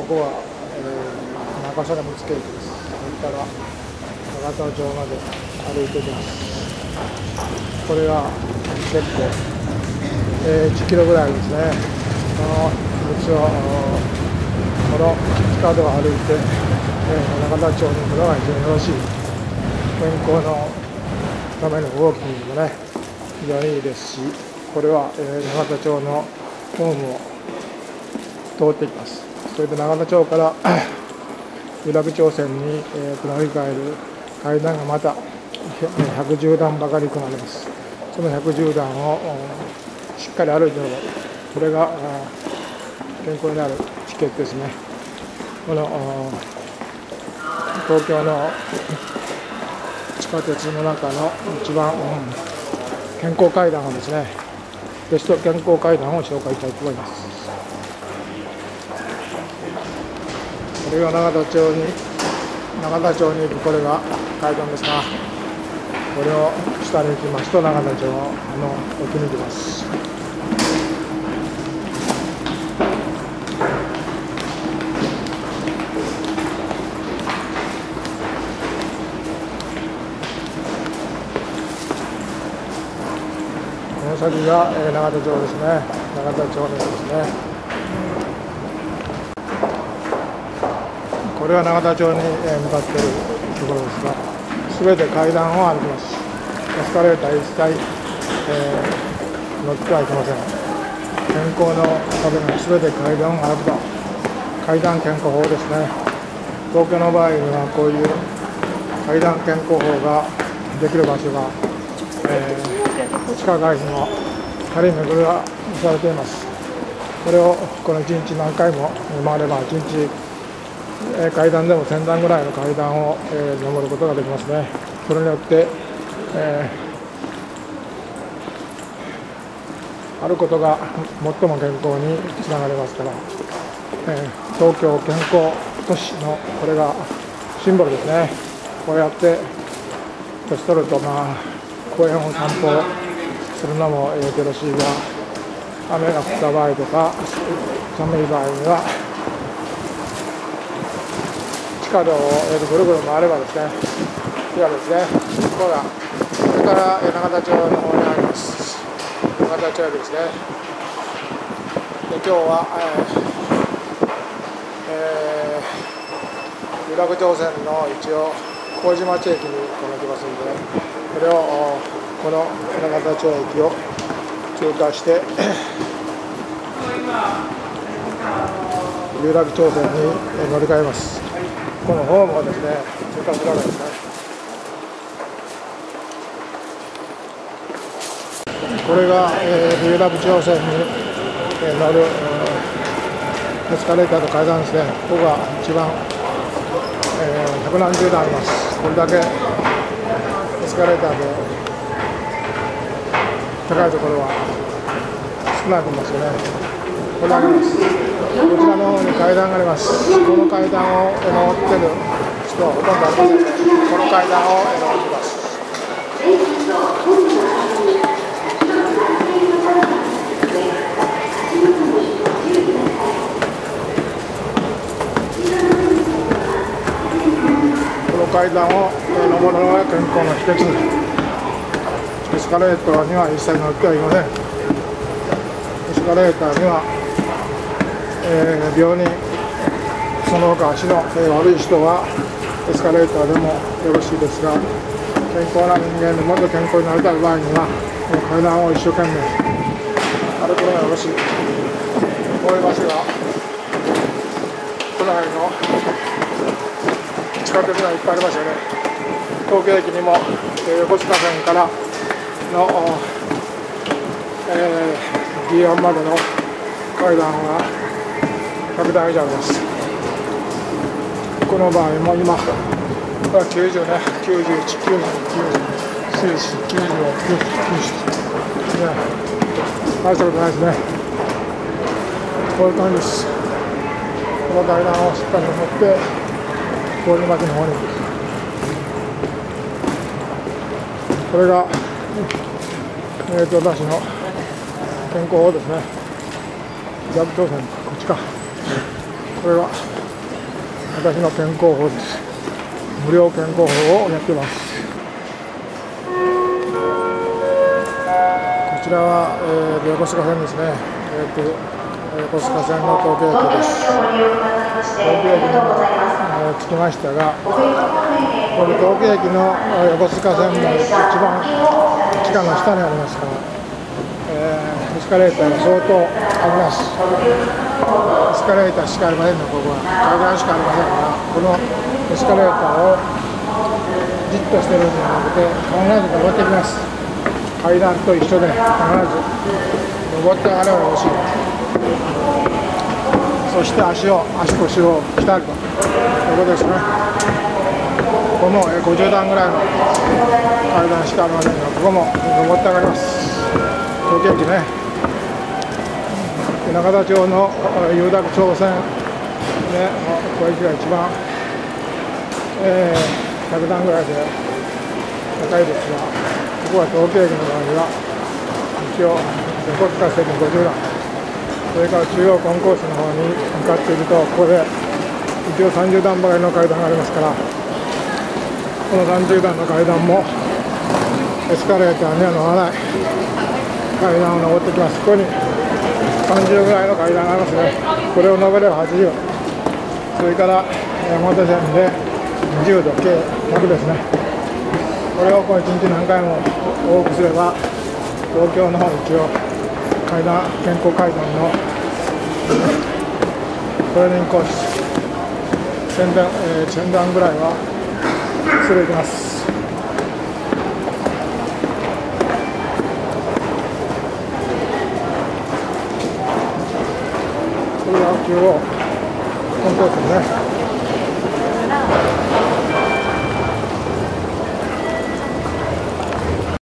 こは、中曽根睦京駅です。ここから永田町まで歩いていきます。これが結構、10キロぐらいですね。この道をこの地下道を歩いて、永田町に行くのが非常によろしい。健康のためのウォーキングもね、非常にいいですし、これは、永田町のホームを通っていきます。それで永田町から有楽町線に、乗り換える階段がまた110段ばかりとなります。その110段をしっかり歩いているこれが健康になる秘訣ですね。この東京の地下鉄の中の一番、健康階段をですね、ベスト健康階段を紹介したいと思います。これが永田町に行くこれが階段ですが、これを下に行きますと永田町の奥に行きます。この先が永田町ですね。永田町ですね。これは永田町に向かっているところですが、すべて階段を歩きます。エスカレーター一切、乗ってはいけません。健康のためにすべて階段を歩くと、階段健康法ですね。東京の場合にはこういう階段健康法ができる場所が、地下街にも張り巡らされています。これをこの1日何回も回れば1日階段でも1000段ぐらいの階段を、登ることができますね。それによって、歩くことが最も健康につながりますから、東京健康都市のこれがシンボルですね。こうやって年取ると、公園を散歩するのもよろしいが、雨が降った場合とか寒い場合には地下道をぐるぐる回ればですね、いやですね、これから永田町の方にあります。永田町駅ですね。で今日は、有楽町線の一応麹町駅に行きますので、これをこの永田町駅を通過して有楽町線に乗り換えます。このホームはですね、通過するわけですね。これが、有楽町線に、乗るエスカレーターと階段ですね。ここが一番、百何十段あります。これだけエスカレーターで高いところは少なくいますよね。これあります。こちらの方に階段があります。この階段を登っている人はほとんどありませんので、この階段を登っています。この階段を登るのが健康の秘訣。エスカレーターには一切乗ってはいません。エスカレーターには病人、その他足の悪い人はエスカレーターでもよろしいですが、健康な人間でもっと健康になりたい場合には階段を一生懸命歩くのがよろしい。こういう場所が都内の地下鉄がいっぱいありますよね。東京駅にも横須賀線からの、祇園までの階段が100段以上あります。この場合も今、これは90ね、91、90、90、94、90、大したことないですね。こういう感じです。この階段をしっかり登って、麹町の方に行く。これが、私の健康法ですね。有楽町線、こっちか。これは私の健康法です。無料健康法をやっています。こちらは、横須賀線ですね。横須賀線の東京駅です。東京駅に着きましたが、この東京駅の横須賀線の一番地下の下にありますから、エスカレーターが相当あります。エスカレーターしかありませんの、ここは階段しかありませんが、このエスカレーターをじっとしてるんじゃなくて、必ず登ってきます。階段と一緒で必ず登って上がればよろしい。そして足腰を鍛えるということですね。ここも50段ぐらいの階段しかありませんが、ここも登って上がります。東京駅ね、中田町の有楽町線ね、ここ駅が一番、100段ぐらいで高いですが、ここは東京駅の場合は一応横須賀線の50段、それから中央コンコースの方に向かっていると、ここで一応30段ばかりの階段がありますから、この30段の階段もエスカレーターには乗らない階段を登ってきます。ここに30ぐらいの階段がありますね。これを登れば80、それから山手線で20度、計100ですね。これを1日何回も多くすれば、東京の方一応健康階段のトレーニングコース1000段ぐらいはするできます。これが中央コンコースですね。